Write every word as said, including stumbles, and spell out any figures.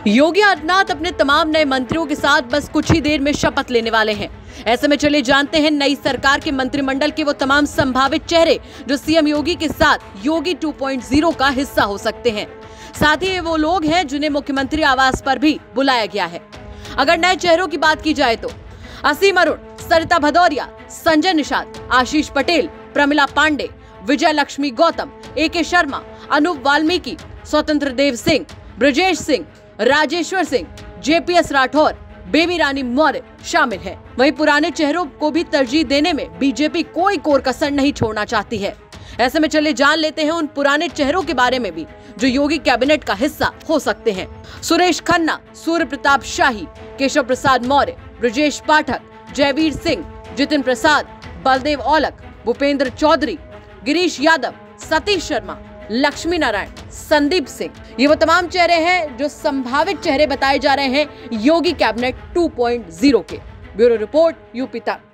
योगी आदित्यनाथ अपने तमाम नए मंत्रियों के साथ बस कुछ ही देर में शपथ लेने वाले हैं। ऐसे में चलिए जानते हैं नई सरकार के मंत्रिमंडल के वो तमाम संभावित चेहरे जो सीएम योगी के साथ योगी टू पॉइंट ज़ीरो का हिस्सा हो सकते हैं। साथ ही वो लोग हैं जिन्हें मुख्यमंत्री आवास पर भी बुलाया गया है। अगर नए चेहरों की बात की जाए तो असीम अरुण, सरिता भदौरिया, संजय निषाद, आशीष पटेल, प्रमिला पांडे, विजय लक्ष्मी गौतम, ए के शर्मा, अनूप वाल्मीकि, स्वतंत्र देव सिंह, ब्रजेश सिंह, राजेश्वर सिंह, जेपीएस राठौर, बेबी रानी मौर्य शामिल हैं। वहीं पुराने चेहरों को भी तरजीह देने में बीजेपी कोई कोर कसर नहीं छोड़ना चाहती है। ऐसे में चले जान लेते हैं उन पुराने चेहरों के बारे में भी जो योगी कैबिनेट का हिस्सा हो सकते हैं। सुरेश खन्ना, सूर्य प्रताप शाही, केशव प्रसाद मौर्य, ब्रजेश पाठक, जयवीर सिंह, जितिन प्रसाद, बलदेव औलख, भूपेंद्र चौधरी, गिरीश यादव, सतीश शर्मा, लक्ष्मी नारायण, संदीप सिंह, ये वो तमाम चेहरे हैं जो संभावित चेहरे बताए जा रहे हैं Yogi cabinet two point zero के। ब्यूरो रिपोर्ट, यूपी तक।